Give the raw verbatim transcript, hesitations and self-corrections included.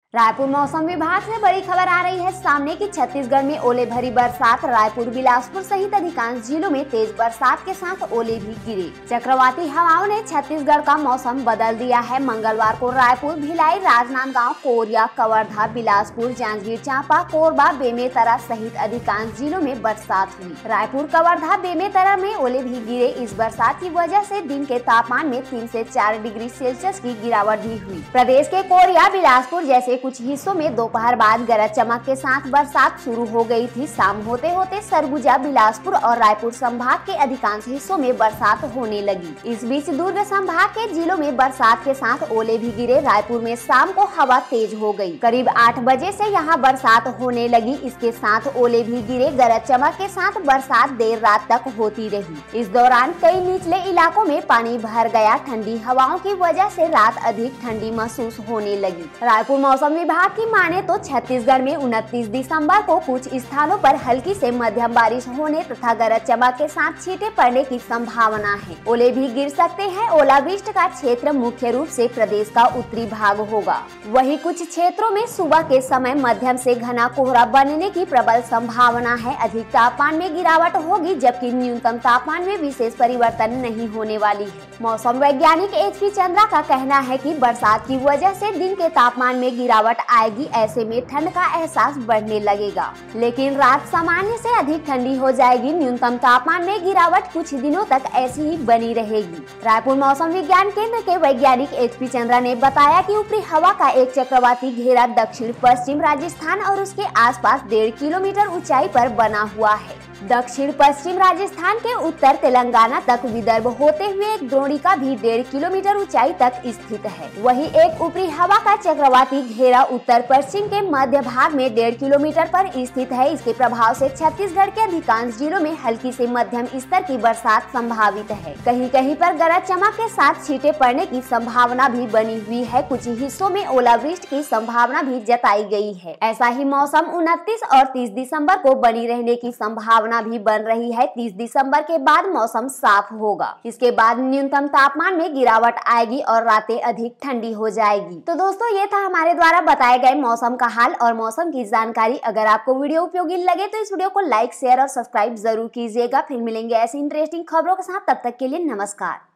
रायपुर मौसम विभाग से बड़ी खबर आ रही है सामने की छत्तीसगढ़ में ओले भरी बरसात। रायपुर, बिलासपुर सहित अधिकांश जिलों में तेज बरसात के साथ ओले भी गिरे। चक्रवाती हवाओं ने छत्तीसगढ़ का मौसम बदल दिया है। मंगलवार को रायपुर, भिलाई, राजनांदगांव, कोरिया, कवर्धा, बिलासपुर, जांजगीर चांपा, कोरबा, बेमेतरा सहित अधिकांश जिलों में बरसात हुई। रायपुर, कवर्धा, बेमेतरा में ओले भी गिरे। इस बरसात की वजह से दिन के तापमान में तीन से चार डिग्री सेल्सियस की गिरावट भी हुई। प्रदेश के कोरिया, बिलासपुर जैसे कुछ हिस्सों में दोपहर बाद गरज चमक के साथ बरसात शुरू हो गई थी। शाम होते होते सरगुजा, बिलासपुर और रायपुर संभाग के अधिकांश हिस्सों में बरसात होने लगी। इस बीच दुर्ग संभाग के जिलों में बरसात के साथ ओले भी गिरे। रायपुर में शाम को हवा तेज हो गई। करीब आठ बजे से यहाँ बरसात होने लगी। इसके साथ ओले भी गिरे। गरज चमक के साथ बरसात देर रात तक होती रही। इस दौरान कई निचले इलाकों में पानी भर गया। ठंडी हवाओं की वजह से रात अधिक ठंडी महसूस होने लगी। रायपुर मौसम विभाग की माने तो छत्तीसगढ़ में उनतीस दिसंबर को कुछ स्थानों पर हल्की से मध्यम बारिश होने तथा गरज चमक के साथ छींटे पड़ने की संभावना है। ओले भी गिर सकते हैं। ओलावृष्टि का क्षेत्र मुख्य रूप से प्रदेश का उत्तरी भाग होगा। वहीं कुछ क्षेत्रों में सुबह के समय मध्यम से घना कोहरा बनने की प्रबल संभावना है। अधिक तापमान में गिरावट होगी, जबकि न्यूनतम तापमान में विशेष परिवर्तन नहीं होने वाली है। मौसम वैज्ञानिक एच पी चंद्रा का कहना है कि बरसात की वजह से दिन के तापमान में गिरावट आएगी। ऐसे में ठंड का एहसास बढ़ने लगेगा, लेकिन रात सामान्य से अधिक ठंडी हो जाएगी। न्यूनतम तापमान में गिरावट कुछ दिनों तक ऐसी ही बनी रहेगी। रायपुर मौसम विज्ञान केंद्र के वैज्ञानिक एच पी चंद्रा ने बताया कि ऊपरी हवा का एक चक्रवाती घेरा दक्षिण पश्चिम राजस्थान और उसके आसपास डेढ़ किलोमीटर ऊंचाई पर बना हुआ है। दक्षिण पश्चिम राजस्थान के उत्तर तेलंगाना तक विदर्भ होते हुए एक द्रोणिका भी डेढ़ किलोमीटर ऊंचाई तक स्थित है। वहीं एक ऊपरी हवा का चक्रवाती घेरा उत्तर पश्चिम के मध्य भाग में डेढ़ किलोमीटर पर स्थित है। इसके प्रभाव से छत्तीसगढ़ के अधिकांश जिलों में हल्की से मध्यम स्तर की बरसात संभावित है। कहीं कहीं पर गरज चमक के साथ छींटे पड़ने की संभावना भी बनी हुई है। कुछ हिस्सों में ओलावृष्टि की संभावना भी जताई गई है। ऐसा ही मौसम उनतीस और तीस दिसंबर को बनी रहने की संभावना भी बन रही है। तीस दिसंबर के बाद मौसम साफ होगा। इसके बाद न्यूनतम तापमान में गिरावट आएगी और रातें अधिक ठंडी हो जाएगी। तो दोस्तों, ये था हमारे द्वारा बताए गए मौसम का हाल और मौसम की जानकारी। अगर आपको वीडियो उपयोगी लगे तो इस वीडियो को लाइक, शेयर और सब्सक्राइब जरूर कीजिएगा। फिर मिलेंगे ऐसी इंटरेस्टिंग खबरों के साथ। तब तक के लिए नमस्कार।